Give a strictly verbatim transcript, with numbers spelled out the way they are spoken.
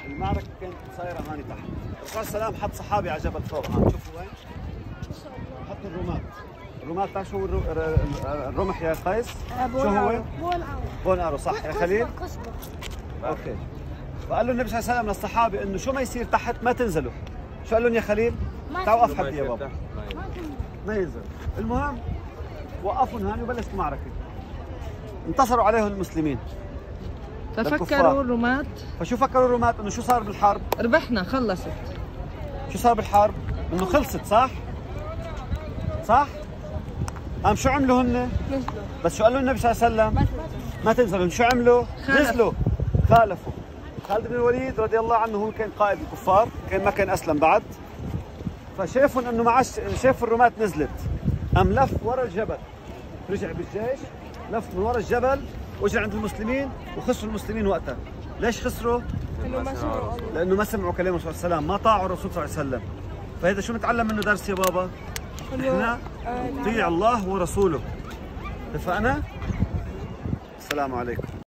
المعركة كانت صايرة هاني تحت. الرسول صلى الله عليه وسلم حط صحابي على جبل فوق هان، شوفوا وين؟ ما شاء الله. حط الرماة. الرماة بتعرف شو هو الرمح يا قيس؟ شو هو؟ بون ارو. بون ارو صح يا خليل؟ قصبة. اوكي. فقال له النبي صلى الله عليه وسلم للصحابة انه شو ما يصير تحت ما تنزلوا. شو قال لهم يا خليل؟ تعالوا وقف حدي يا بابا. ما ينزل. المهم وقفوا هان وبلشت المعركة. انتصروا عليهم المسلمين. ففكروا الرماة. فشو فكروا الرماة انه شو صار بالحرب؟ ربحنا خلصت. شو صار بالحرب؟ انه خلصت صح؟ صح؟ قام شو عملوا هن؟ نزلوا. بس شو قال له النبي صلى الله عليه وسلم؟ ما تنزلوا، شو عملوا؟ خالف. نزلوا خالفوا. خالد بن الوليد رضي الله عنه هو كان قائد الكفار، كان ما كان اسلم بعد. فشافوا انه ما عادش، شاف الرماة نزلت. قام لف ورا الجبل. رجع بالجيش، لف من ورا الجبل واجى عند المسلمين وخسروا المسلمين وقتها. ليش خسروا؟ انه ما سمعوا الله. لانه ما سمعوا كلام الرسول صلى الله عليه وسلم، ما طاعوا الرسول صلى الله عليه وسلم. فهذا شو نتعلم منه درس يا بابا؟ احنا نطيع الله ورسوله. اتفقنا؟ السلام عليكم.